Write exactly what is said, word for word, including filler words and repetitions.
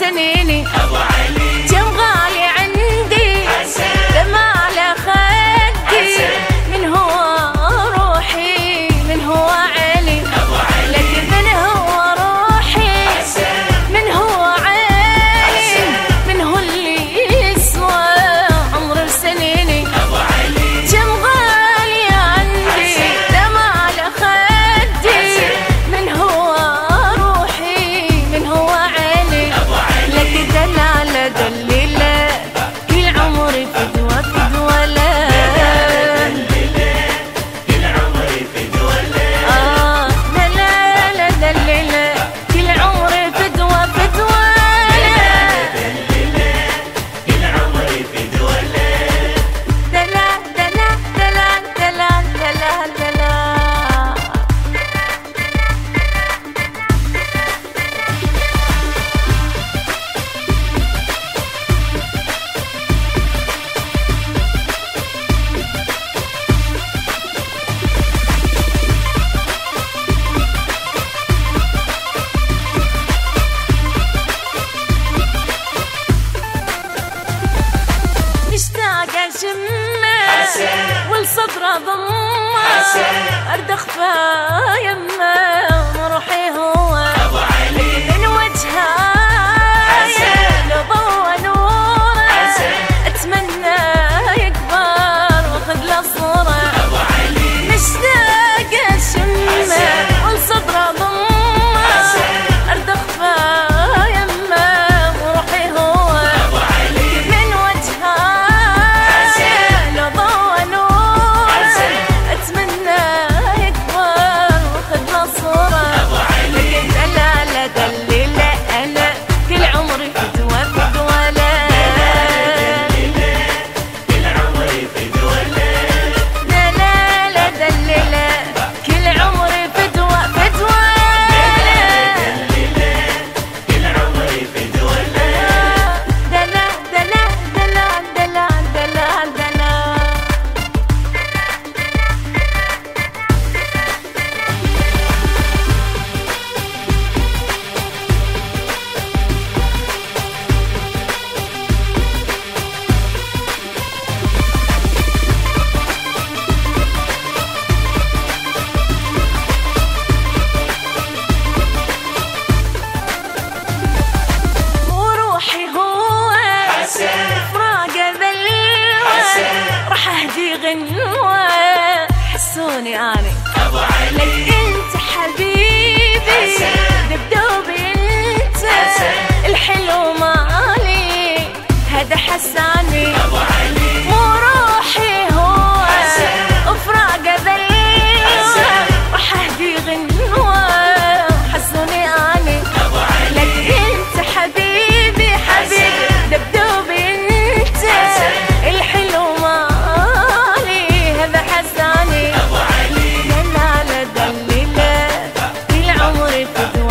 سنيني ابو علي، جم غالي عندي دمع على خدي، من هو روحي من هو علي ابو علي، لكن من هو روحي من هو علي، من هو اللي يسوى عمر سنيني ابو علي، جم غالي عندي دمع على خدي، من هو روحي من هو علي ابو علي، لكن دلالة دليلة كل عمري فدوة فدوة له، كل عمري فدوة له، آه دلالة دليلة كل عمري فدوة فدوة له، كل عمري فدوة له، دلال دلال دلال دلال دلال دلال. مشتاقة شمه والصدر ضمه، أردخ في يمه روحي هو أبو علي، من وجهه لو ضوى نوره أتمنى يكبر واخذ له صورة أبو علي، مشتاقة شمه والصدر ضمه، أردخ في يمه روحي هو أبو علي، من وجهه لو ضوى نوره أتمنى يكبر واخذ له صورة أبو علي، لكن دلالة دليلة أنا كل عمري فدوة فدوة له، كل عمري فدوة له، دلالة دليلة كل عمري فدوة فدوة له، كل عمري فدوة له، دلال دلال دلال دلال دلال دلال. وروحي هو فراقه ذلوة، راح اهدي غنوة حسوني اني ابو علي، لك انت حبيبي دبدوبي انت الحلو مالي هذا حساني ابو علي، وروحي هو فراقه ذلوة، راح اهدي غنوة حسوني اني ابو علي، لك انت حبيبي حبيبي دبدوبي انت الحلو مالي هذا حساني ابو علي، دلالة دليلة كل عمري فدوة